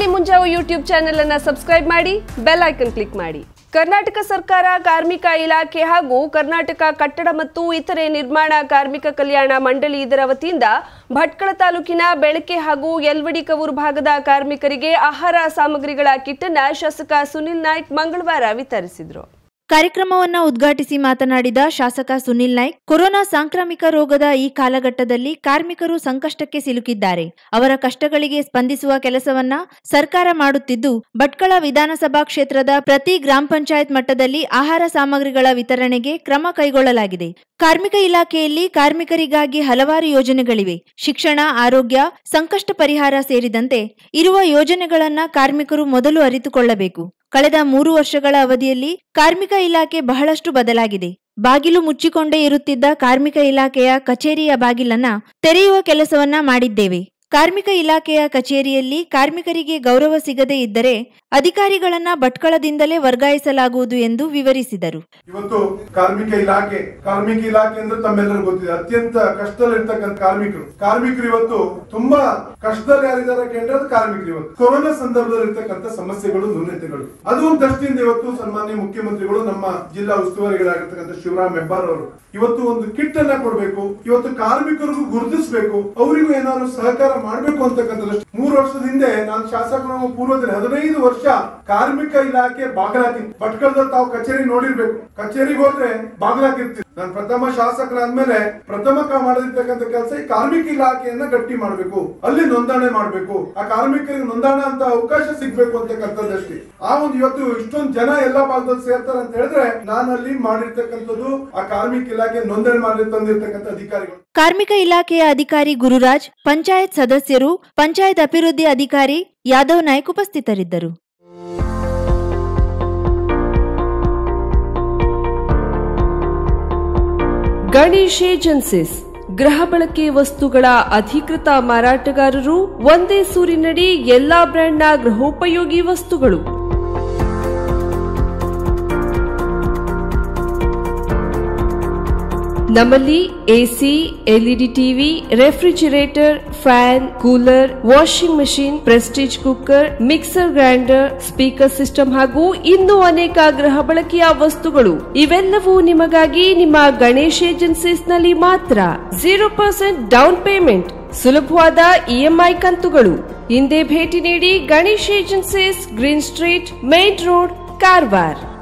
Davanagere Munjavu YouTube channel ಅನ್ನು subscribe ಮಾಡಿ, bell icon click ಮಾಡಿ. ಕರ್ನಾಟಕ ಸರ್ಕಾರ ಕಾರ್ಮಿಕ ಇಲಾಖೆ ಹಾಗೂ ಕರ್ನಾಟಕ ಕಟ್ಟಡ ಮತ್ತು ಇತರೆ ನಿರ್ಮಾಣ ಕಾರ್ಮಿಕ ಕಲ್ಯಾಣ ಮಂಡಳಿ ಇದರ ವತಿಯಿಂದ ಭಟ್ಕಳ ತಾಲೂಕಿನ ಬೆಳಕೆ ಹಾಗೂ ಯಲ್ವಡಿ ಕವೂರು ಭಾಗದ ಕಾರ್ಮಿಕರಿಗೆ ಆಹಾರ ಸಾಮಗ್ರಿಗಳ ಕಿಟ್ ಅನ್ನು ಶಾಸಕ ಸುನಿಲ್ ನಾಯ್ಕ್ ಮಂಗಳವಾರ ವಿತರಿಸಿದರು. ಕಾರ್ಯಕ್ರಮವನ್ನು ಉದ್ಘಾಟಿಸಿ ಮಾತನಾಡಿದ ಶಾಸಕ ಸುನಿಲ್ ನಾಯ್ಕ್, ಕೊರೋನಾ ಸಾಂಕ್ರಾಮಿಕ ರೋಗದ ಈ ಕಾಲಘಟ್ಟದಲ್ಲಿ ಕಾರ್ಮಿಕರು ಸಂಕಷ್ಟಕ್ಕೆ ಸಿಲುಕಿದ್ದಾರೆ. ಅವರ ಕಷ್ಟಗಳಿಗೆ ಸ್ಪಂದಿಸುವ ಕೆಲಸವನ್ನ ಸರ್ಕಾರ ಮಾಡುತ್ತಿದ್ದು, ಭಟ್ಕಳ ವಿಧಾನಸಭಾ ಕ್ಷೇತ್ರದ ಪ್ರತಿ ಗ್ರಾಮ ಪಂಚಾಯತ್ ಮಟ್ಟದಲ್ಲಿ ಆಹಾರ ಸಾಮಗ್ರಿಗಳ ವಿತರಣೆಗೆ ಕ್ರಮ ಕೈಗೊಳ್ಳಲಾಗಿದೆ. ಕಾರ್ಮಿಕ ಇಲಾಖೆಯಲ್ಲಿ ಕಾರ್ಮಿಕರಿಗಾಗಿ ಹಲವಾರು ಯೋಜನೆಗಳಿವೆ. ಶಿಕ್ಷಣ, ಆರೋಗ್ಯ, ಸಂಕಷ್ಟ ಪರಿಹಾರ ಸೇರಿದಂತೆ ಇರುವ ಯೋಜನೆಗಳನ್ನ ಕಾರ್ಮಿಕರು ಮೊದಲು ಅರಿತುಕೊಳ್ಳಬೇಕು. ಕಳೆದ 3 ವರ್ಷಗಳ ಅವಧಿಯಲ್ಲಿ ಕಾರ್ಮಿಕ ಇಲಾಖೆ ಬಹಳಷ್ಟು ಬದಲಾಗಿದೆ. ಬಾಗಿಲು ಮುಚ್ಚಿಕೊಂಡೇ ಇರುತ್ತಿದ್ದ ಕಾರ್ಮಿಕ ಇಲಾಖೆಯ ಕಚೇರಿಯ ಬಾಗಿಲನ್ನ ತೆರೆಯುವ ಕೆಲಸವನ್ನ ಮಾಡಿದ್ದೇವೆ. ಕಾರ್ಮಿಕ ಇಲಾಖೆಯ ಕಚೇರಿಯಲ್ಲಿ ಕಾರ್ಮಿಕರಿಗೆ ಗೌರವ ಸಿಗದೇ ಇದ್ದರೆ ಅಧಿಕಾರಿಗಳನ್ನ ಭಟ್ಕಳದಿಂದಲೇ ವರ್ಗಾಯಿಸಲಾಗುವುದು ಎಂದು ವಿವರಿಸಿದರು. ಇವತ್ತು ಕಾರ್ಮಿಕ ಇಲಾಖೆ ಅಂದ್ರೆ ತಮ್ಮೆಲ್ಲರೂ ಗೊತ್ತಿದೆ, ಅತ್ಯಂತ ಕಷ್ಟದಲ್ಲಿರ್ತಕ್ಕಂಥ ಕಾರ್ಮಿಕರು ಇವತ್ತು ತುಂಬಾ ಕಷ್ಟದಲ್ಲಿ ಯಾರಿದ್ದಾರೆ ಕೇಂದ್ರದ ಕಾರ್ಮಿಕರು ಇವತ್ತು ಕೊರೋನಾ ಸಂದರ್ಭದಲ್ಲಿ ಇರ್ತಕ್ಕಂಥ ಸಮಸ್ಯೆಗಳು, ನ್ಯೂನತೆಗಳು, ಅದು ಒಂದು ದೃಷ್ಟಿಯಿಂದ ಇವತ್ತು ಸನ್ಮಾನ್ಯ ಮುಖ್ಯಮಂತ್ರಿಗಳು ನಮ್ಮ ಜಿಲ್ಲಾ ಉಸ್ತುವಾರಿಗಳಾಗಿರ್ತಕ್ಕಂಥ ಶಿವರಾಮ್ ಹೆಬ್ಬಾರ್ ಅವರು ಇವತ್ತು ಒಂದು ಕಿಟ್ ಅನ್ನ ಕೊಡಬೇಕು, ಇವತ್ತು ಕಾರ್ಮಿಕರಿಗೂ ಗುರುತಿಸಬೇಕು, ಅವರಿಗೂ ಏನಾದ್ರು ಸಹಕಾರ ಮಾಡಬೇಕು ಅಂತಕ್ಕಂಥದ್ದು. 3 ವರ್ಷದ ಹಿಂದೆ ನಾನು ಶಾಸಕರ ಪೂರ್ವದಲ್ಲಿ 15 ವರ್ಷ ಕಾರ್ಮಿಕ ಇಲಾಖೆ ಬಾಗಿಲಾಕಿತ್ತು. ಭಟ್ಕಳದಲ್ಲಿ ತಾವು ಕಚೇರಿ ನೋಡಿರ್ಬೇಕು, ಕಚೇರಿಗೆ ಹೋದ್ರೆ ಬಾಗಿಲಾಕಿರ್ತೀವಿ. ನಾನು ಪ್ರಥಮ ಶಾಸಕರಾದ್ಮೇಲೆ ಪ್ರಥಮ ಮಾಡದಿರ್ತಕ್ಕಂಥ ಕೆಲಸ ಈ ಕಾರ್ಮಿಕ ಇಲಾಖೆಯನ್ನ ಗಟ್ಟಿ ಮಾಡಬೇಕು, ಅಲ್ಲಿ ನೋಂದಣಿ ಮಾಡಬೇಕು, ಆ ಕಾರ್ಮಿಕರಿಗೆ ನೋಂದಣಿ ಅಂತ ಅವಕಾಶ ಸಿಗ್ಬೇಕು ಅಂತಕ್ಕಂಥದ್ದಷ್ಟೇ. ಆ ಒಂದು ಇವತ್ತು ಇಷ್ಟೊಂದು ಜನ ಎಲ್ಲಾ ಭಾಗದಲ್ಲಿ ಸೇರ್ತಾರೆ ಅಂತ ಹೇಳಿದ್ರೆ ನಾನು ಅಲ್ಲಿ ಮಾಡಿರ್ತಕ್ಕಂಥದ್ದು ಆ ಕಾರ್ಮಿಕ ಇಲಾಖೆ ನೋಂದಣಿ ಮಾಡಿ ತಂದಿರ್ತಕ್ಕಂಥ ಅಧಿಕಾರಿಗಳು. ಕಾರ್ಮಿಕ ಇಲಾಖೆಯ ಅಧಿಕಾರಿ ಗುರುರಾಜ್, ಪಂಚಾಯತ್ ಸದಸ್ಯರು, ಪಂಚಾಯತ್ ಅಭಿವೃದ್ಧಿ ಅಧಿಕಾರಿ ಯಾದವ್ ನಾಯ್ಕ್ ಉಪಸ್ಥಿತರಿದ್ದರು. ಗಣೇಶ್ ಏಜೆನ್ಸೀಸ್ ಗೃಹ ಬಳಕೆ ವಸ್ತುಗಳ ಅಧಿಕೃತ ಮಾರಾಟಗಾರರು. ಒಂದೇ ಸೂರಿನಡಿ ಎಲ್ಲಾ ಬ್ರ್ಯಾಂಡ್ನ ಗೃಹೋಪಯೋಗಿ ವಸ್ತುಗಳು. ನಮ್ಮಲ್ಲಿ AC, LED TV, refrigerator, fan, cooler, washing machine, Prestige cooker, mixer grinder, speaker system ಹಾಗೂ ಇನ್ನೂ ಅನೇಕ ಗೃಹ ಬಳಕೆಯ ವಸ್ತುಗಳು. ಇವೆಲ್ಲವೂ ನಿಮಗಾಗಿ ನಿಮ್ಮ ಗಣೇಶ್ ಏಜೆನ್ಸೀಸ್ ನಲ್ಲಿ ಮಾತ್ರ. 0% ಡೌನ್ ಪೇಮೆಂಟ್, ಸುಲಭವಾದ ಇಎಂಐ ಕಂತುಗಳು. ಹಿಂದೆ ಭೇಟಿ ನೀಡಿ Ganesh agencies, green street, main road, Karwar.